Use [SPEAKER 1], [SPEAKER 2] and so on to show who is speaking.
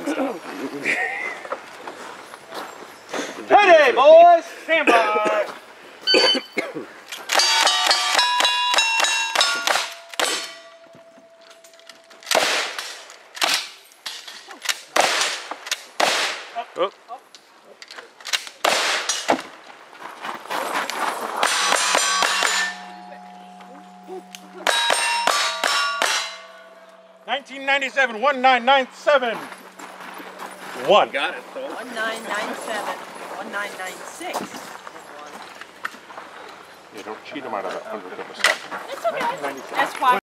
[SPEAKER 1] can stop.
[SPEAKER 2] Ready, boys! Stand by!
[SPEAKER 1] Oh. $1997, 1997. One.
[SPEAKER 3] Got it, though.
[SPEAKER 4] 1997, 1996.
[SPEAKER 1] Yeah, don't cheat them out of that 100th of a second.
[SPEAKER 4] It's okay. That's why.